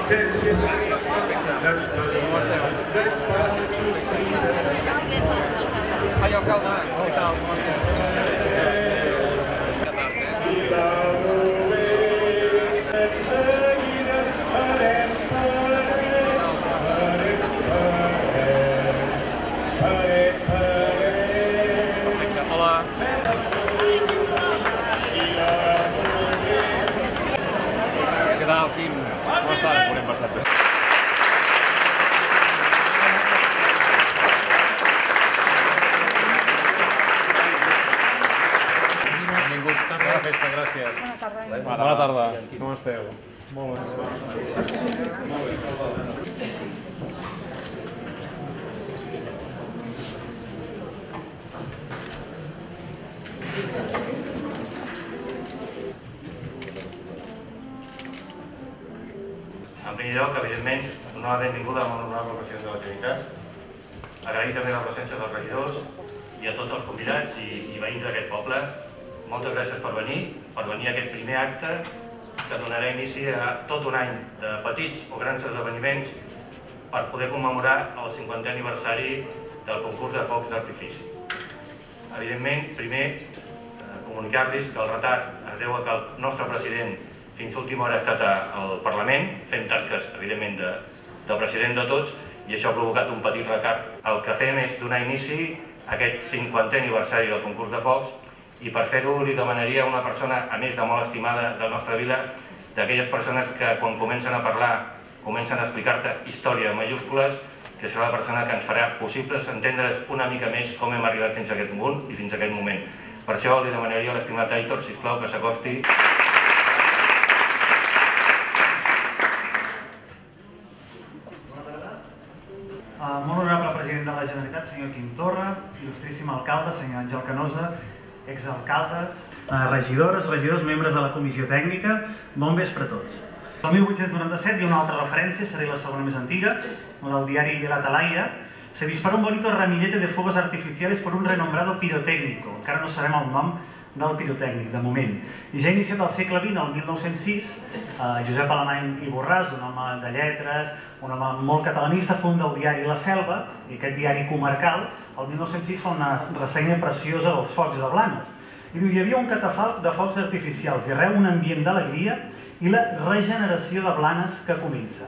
absència. Com esteu? Ai, alcalde, què tal? Com esteu? Què tal, Quim? Com estàs? Volem bastant bé. Benvinguts. Bona festa, gràcies. Bona tarda. Com esteu? Molt bé. En primer lloc, evidentment, donar la benvinguda a l'honorable president de la Generalitat, agrair també la presència dels regidors i a tots els convidats i veïns d'aquest poble. Moltes gràcies per venir a aquest primer acte que donarà inici a tot un any de petits o grans esdeveniments per poder commemorar el 50è aniversari del concurs de focs d'artifici. Evidentment, primer, comunicar-los que el retard es deu a que el nostre president fins a última hora ha estat al Parlament, fent tasques, evidentment, de president de tots, i això ha provocat un petit retard. El que fem és donar inici a aquest 50è aniversari del concurs de focs, i per fer-ho li demanaria a una persona, a més de molt estimada de la nostra vila, d'aquelles persones que quan comencen a parlar, comencen a explicar-te història en majúscules, que serà la persona que ens farà possibles entendre's una mica més com hem arribat fins a aquest punt i fins a aquest moment. Per això li demanaria a l'estimat Aitor, sisplau, que s'acosti. Molt honorable president de la Generalitat, senyor Quim Torra, il·lustríssim alcalde, senyor Àngel Canosa, exalcaldes, regidores, regidors, membres de la comissió tècnica, bon vespre a tots. El 1897 hi ha una altra referència, seré la segona més antiga, la del diari La Atalaya. Se disparó un bonito ramillete de fuegos artificiales por un renombrado pirotécnico. Encara no sabem el nom del pirotècnic, de moment. I ja iniciat al segle XX, el 1906, Josep Alemany i Borràs, un home de lletres, un home molt catalanista, funda el diari La Selva, i aquest diari comarcal, el 1906 fa una ressenya preciosa dels focs de Blanes. I diu, hi havia un catafalc de focs artificials i arreu un ambient d'alegria i la regeneració de Blanes que comença.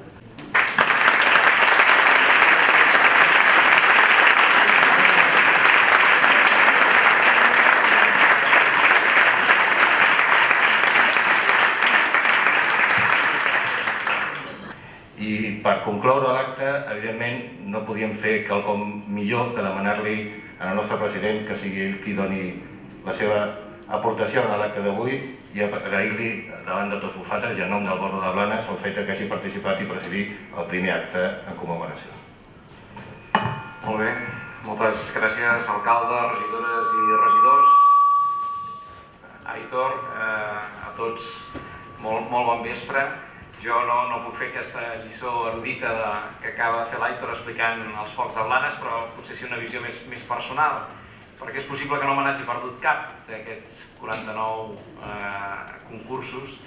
I per concloure l'acte, evidentment, no podíem fer quelcom millor que demanar-li al nostre president que sigui ell qui doni la seva aportació a l'acte d'avui i agrair-li davant de tots vosaltres i en nom del Bordo de Blanes el fet que hagi participat i presidit el primer acte en commemoració. Molt bé, moltes gràcies, alcalde, regidores i regidors. Aitor, a tots, molt bon vespre. Jo no puc fer aquesta lliçó erudita que acaba de fer l'Aitor explicant els focs de Blanes, però potser ser una visió més personal, perquè és possible que no me n'hagi perdut cap d'aquests 49 concursos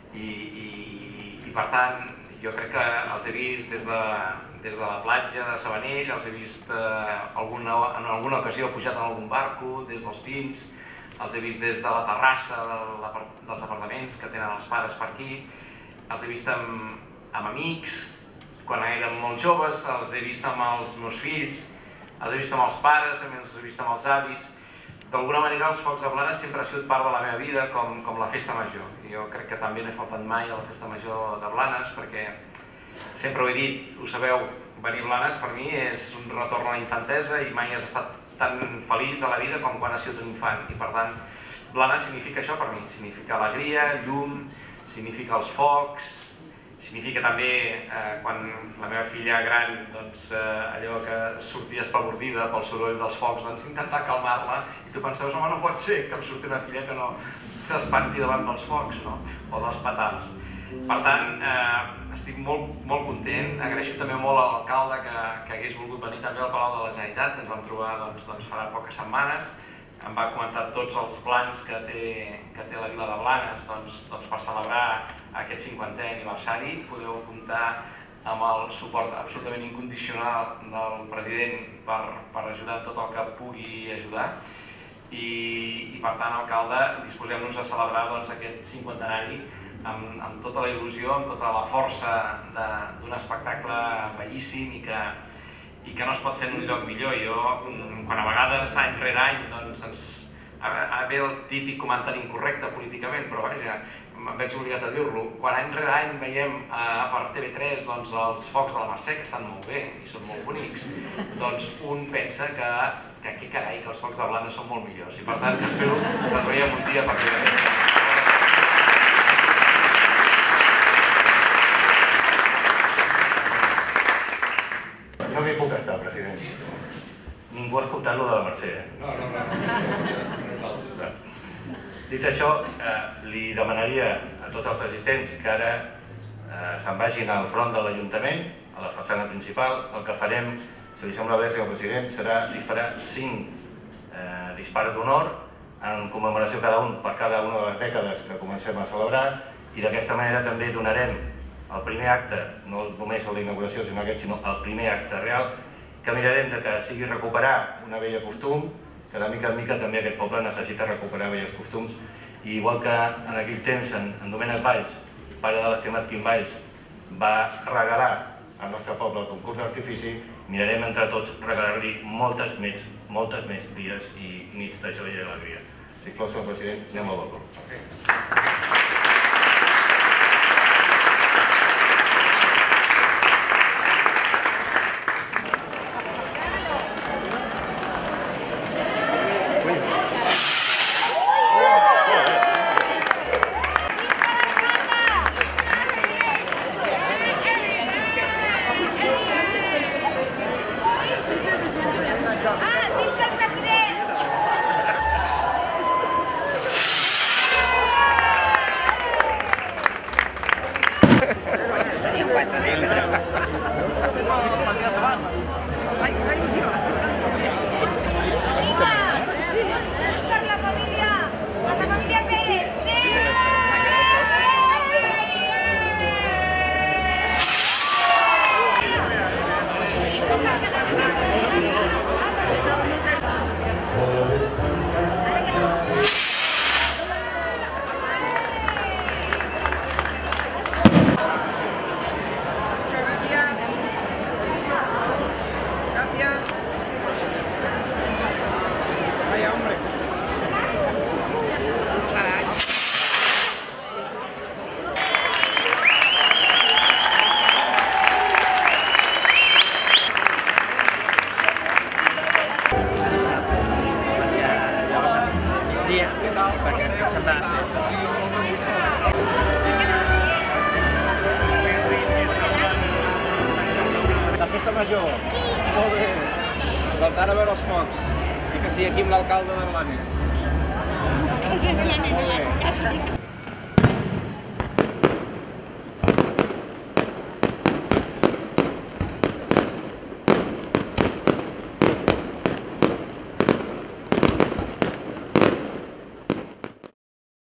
i per tant jo crec que els he vist des de la platja de Sabanell, els he vist en alguna ocasió pujat en algun barco, des dels Pins, els he vist des de la terrassa dels apartaments que tenen els pares per aquí, els he vist amb amics, quan eren molt joves, els he vist amb els meus fills, els he vist amb els pares, els he vist amb els avis. D'alguna manera els focs de Blanes sempre ha sigut part de la meva vida com la festa major. Jo crec que també no he faltat mai a la festa major de Blanes perquè sempre ho he dit, ho sabeu, venir a Blanes per mi és un retorn a la infantesa i mai has estat tan feliç a la vida com quan has sigut un infant. I per tant, Blanes significa això per mi, significa alegria, llum, significa els focs, significa també quan la meva filla gran, allò que sortia espavordida pel soroll dels focs, intentar calmar-la i tu pensaves, home, no pot ser que em surti una filla que no s'espanti davant dels focs o dels petals. Per tant, estic molt content, agraeixo també molt a l'alcalde que hagués volgut venir també al Palau de la Generalitat, ens vam trobar farà poques setmanes, em va comentar tots els plans que té la vila de Blanes per celebrar aquest 50è aniversari. Podeu comptar amb el suport absolutament incondicional del president per ajudar tot el que pugui ajudar. I per tant, alcalde, disposem-nos a celebrar aquest 50enari amb tota la il·lusió, amb tota la força d'un espectacle bellíssim i que no es pot fer en un lloc millor. Quan a vegades, any rere any, ve el típic comentari incorrecte políticament, però vaja, em veig obligat a dir-lo. Quan any rere any veiem per TV3 els focs de la Mercè, que estan molt bé i són molt bonics, doncs un pensa que carai, que els focs de Blanes són molt millors. I per tant, espero que els veiem un dia per TV3. No m'hi puc estar, president. Ningú ha escoltat lo de la Mercè, No. Dit això, li demanaria a tots els assistents que ara se'n vagin al front de l'Ajuntament, a la façana principal. El que farem, si li sembla bé, senyor president, serà disparar 5 dispars d'honor en commemoració cada un per cada una de les dècades que comencem a celebrar, i d'aquesta manera també donarem el primer acte, no només a la inauguració, sinó el primer acte real, que mirarem que sigui recuperar una vella costum, que de mica en mica també aquest poble necessita recuperar velles costums, i igual que en aquell temps en Domènec Valls, pare de l'estimat Quim Valls, va regalar al nostre poble el concurs d'artifici, mirarem entre tots regalar-li moltes més dies i nits de joia i alegria. Si plau, senyor president, anem al balcó. La festa major. Molt bé. Doncs ara a veure els focs. I que sigui aquí amb l'alcalde de Blanes. Molt bé.